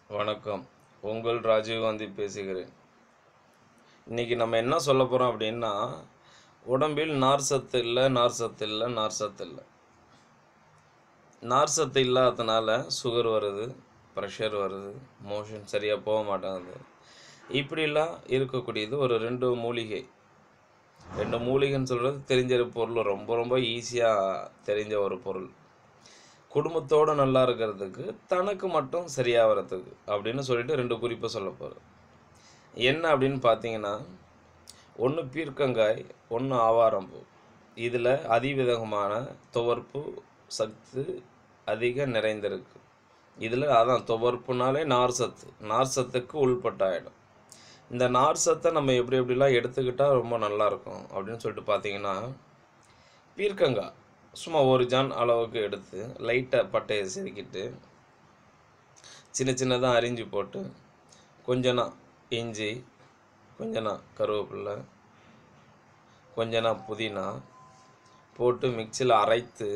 வணக்கம். உங்கள் ராஜீவ்காந்தி பேசுகிறேன். இன்னைக்கு நம்ம என்ன சொல்ல போகிறோம் அப்படின்னா, உடம்பில் நார் சத்து இல்லை, நார் சத்து இல்லை, நார் சத்து இல்லை. நார் சத்து இல்லாததுனால சுகர் வருது, ப்ரெஷர் வருது, மோஷன் சரியாக போக மாட்டேங்குது. இப்படிலாம் இருக்கக்கூடியது ஒரு 2 மூலிகை. 2 மூலிகைன்னு சொல்கிறது தெரிஞ்ச பொருள், ரொம்ப ரொம்ப ஈஸியாக தெரிஞ்ச ஒரு பொருள். குடும்பத்தோடு நல்லா இருக்கிறதுக்கு, தனக்கு மட்டும் சரியாகிறதுக்கு அப்படின்னு சொல்லிட்டு 2 குறிப்பை சொல்ல போகிறேன். என்ன அப்படின்னு பார்த்தீங்கன்னா, ஒன்று பீர்க்கங்காய், ஒன்று ஆவாரம்பூ. இதில் அதிவிதமான துவர்ப்பு சத்து அதிக நிறைந்திருக்கு. இதில் அதான் துவர்ப்புனாலே நார் சத்து, நார் சத்துக்கு உள்பட்டாயிடும். இந்த நார் சத்தை நம்ம எப்படி எப்படிலாம் எடுத்துக்கிட்டால் ரொம்ப நல்லாயிருக்கும் அப்படின்னு சொல்லிட்டு பார்த்தீங்கன்னா, பீர்க்கங்காய் சும்மா 1 ஜான் அளவுக்கு எடுத்து லைட்டாக பட்டையை செதுக்கிட்டு சின்ன சின்னதாக அரிஞ்சு போட்டு கொஞ்சனா இஞ்சி, கொஞ்சனா கருவேப்பிலை, கொஞ்சனா புதினா போட்டு மிக்சியில் அரைத்து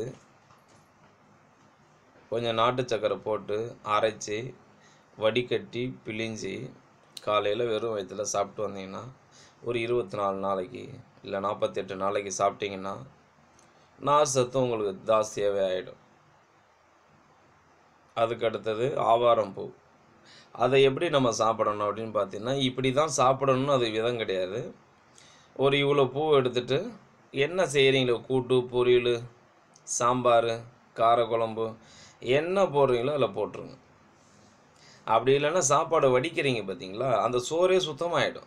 கொஞ்சம் நாட்டு சக்கரை போட்டு அரைச்சி வடிகட்டி பிழிஞ்சி காலையில் வெறும் வயிற்றில் சாப்பிட்டு வந்தீங்கன்னா ஒரு 24 நாளைக்கு இல்லை 48 நாளைக்கு சாப்பிட்டிங்கன்னா நார் சத்து உங்களுக்கு ஜாஸ்தியாகவே ஆகிடும். அதுக்கு அடுத்தது ஆவாரம்பூ. அதை எப்படி நம்ம சாப்பிடணும் அப்படின்னு பார்த்தீங்கன்னா, இப்படி தான் சாப்பிடணும்னு அது விதம் கிடையாது. ஒரு இவ்வளோ பூ எடுத்துகிட்டு என்ன செய்கிறீங்களோ, கூட்டு, பொரியல், சாம்பார், காரக்குழம்பு என்ன போடுறீங்களோ அதில் போட்டுருங்க. அப்படி இல்லைன்னா சாப்பாடு வடிக்கிறீங்க பார்த்தீங்களா, அந்த சோறே சுத்தமாகிடும்.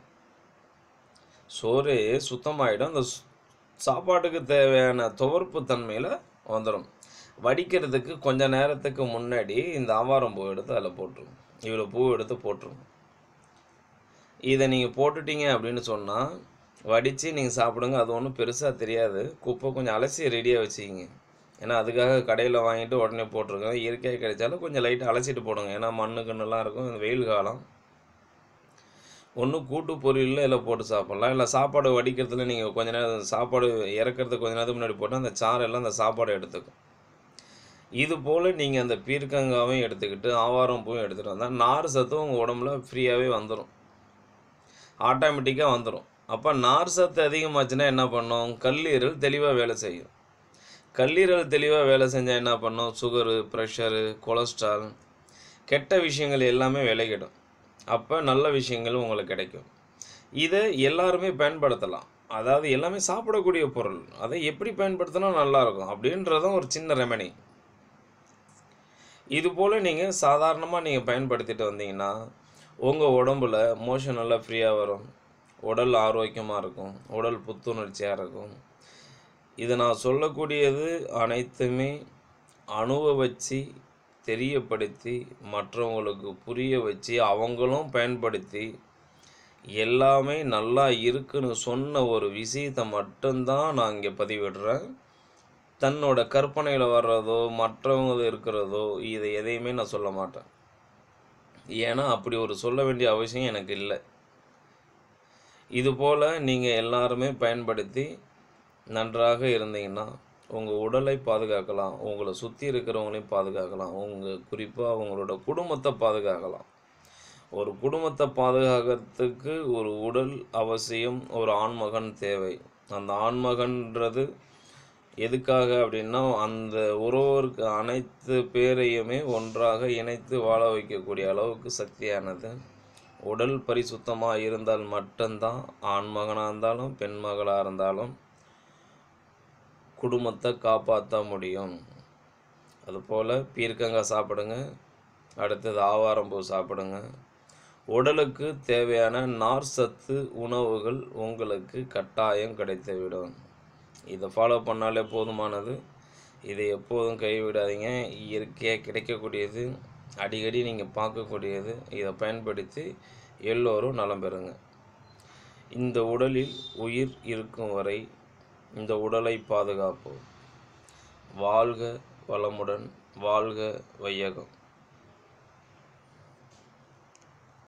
அந்த சாப்பாட்டுக்கு தேவையான துவர்ப்பு தன்மையில் வந்துடும். வடிக்கிறதுக்கு கொஞ்சம் நேரத்துக்கு முன்னாடி இந்த ஆவாரம் பூ எடுத்து அதில் போட்டுருங்க. இவ்வளோ பூ எடுத்து போட்டுருங்க. இதை நீங்கள் போட்டுட்டீங்க அப்படின்னு சொன்னால் வடித்து நீங்கள் சாப்பிடுங்க. அது ஒன்றும் பெருசாக தெரியாது. குப்பை கொஞ்சம் அலசி ரெடியாக வச்சுக்கிங்க. ஏன்னா அதுக்காக கடையில் வாங்கிட்டு உடனே போட்டிருக்கேன். இயற்கையாக கிடைச்சாலும் கொஞ்சம் லைட்டாக அலசிட்டு போடுங்க. ஏன்னா மண்ணு கண்ணுலாம் இருக்கும், வெயில் காலம். ஒன்று கூட்டு பொரியலில் இதில் போட்டு சாப்பிட்லாம், இல்லை சாப்பாடு வடிக்கிறதுல நீங்கள் கொஞ்ச நேரம் சாப்பாடு இறக்கிறதுக்கு கொஞ்ச நேரத்துக்கு முன்னாடி போட்டால் அந்த சாரெல்லாம் அந்த சாப்பாடை எடுத்துக்கும். இது போல் நீங்கள் அந்த பீர்க்கங்காவையும் எடுத்துக்கிட்டு ஆவாரம்பூவும் எடுத்துகிட்டு வந்தால் நார் சத்தும் உங்கள் உடம்புல ஃப்ரீயாகவே வந்துடும், ஆட்டோமேட்டிக்காக வந்துடும். அப்போ நார் சத்து அதிகமாச்சுன்னா என்ன பண்ணும்? கல்லீரல் தெளிவாக வேலை செய்யும். கல்லீரல் தெளிவாக வேலை செஞ்சால் என்ன பண்ணும்? சுகரு, ப்ரெஷரு, கொலஸ்ட்ரால், கெட்ட விஷயங்கள் எல்லாமே விலகிடும். அப்போ நல்ல விஷயங்களும் உங்களுக்கு கிடைக்கும். இதை எல்லாருமே பயன்படுத்தலாம். அதாவது எல்லாமே சாப்பிடக்கூடிய பொருள், அதை எப்படி பயன்படுத்தினா நல்லாயிருக்கும் அப்படின்றதும் ஒரு சின்ன ரெமெடி. இதுபோல் நீங்கள் சாதாரணமாக நீங்கள் பயன்படுத்திட்டு வந்தீங்கன்னா உங்கள் உடம்புல மோஷன் நல்லா ஃப்ரீயாக வரும், உடல் ஆரோக்கியமாக இருக்கும், உடல் புத்துணர்ச்சியாக இருக்கும். இது நான் சொல்லக்கூடியது அனைத்துமே அனுபவித்து தெரியப்படுத்தி மற்றவங்களுக்கு புரிய வச்சு அவங்களும் பயன்படுத்தி எல்லாமே நல்லா இருக்குன்னு சொன்ன ஒரு விஷயத்தை மட்டும்தான் நான் இங்கே பதிவிடுறேன். தன்னோட கற்பனையில் வர்றதோ மற்றவங்க இருக்கிறதோ இதை எதையுமே நான் சொல்ல மாட்டேன். ஏன்னா அப்படி ஒரு சொல்ல வேண்டிய அவசியம் எனக்கு இல்லை. இதுபோல் நீங்கள் எல்லாருமே பயன்படுத்தி நன்றாக இருந்தீங்கன்னா உங்கள் உடலை பாதுகாக்கலாம், உங்களை சுற்றி இருக்கிறவங்களையும் பாதுகாக்கலாம், குறிப்பாக உங்களோட குடும்பத்தை பாதுகாக்கலாம். ஒரு குடும்பத்தை பாதுகாக்கிறதுக்கு ஒரு உடல் அவசியம், ஒரு ஆண்மகன் தேவை. அந்த ஆண்மகன்றது எதுக்காக அப்படின்னா அந்த ஒருவருக்கு அனைத்து பேரையுமே ஒன்றாக இணைத்து வாழ வைக்கக்கூடிய அளவுக்கு சக்தியானது. உடல் பரிசுத்தமாக இருந்தால் மட்டும்தான் ஆண்மகனாக இருந்தாலும் பெண் மகளாக இருந்தாலும் குடும்பத்தை காப்பாற்ற முடியும். அதுபோல் பீர்க்கங்காய் சாப்பிடுங்க, அடுத்தது ஆவாரம்பூ சாப்பிடுங்க. உடலுக்கு தேவையான நார் சத்து உணவுகள் உங்களுக்கு கட்டாயம் கிடைத்துவிடும். இதை ஃபாலோ பண்ணாலே போதுமானது. இதை எப்போதும் கைவிடாதீங்க. இயற்கையாக கிடைக்கக்கூடியது, அடிக்கடி நீங்கள் பார்க்கக்கூடியது. இதை பயன்படுத்தி எல்லோரும் நலம் பெறுங்க. இந்த உடலில் உயிர் இருக்கும் வரை இந்த உடலை பாதுகாப்போம். வாழ்க வளமுடன், வாழ்க வையகம்.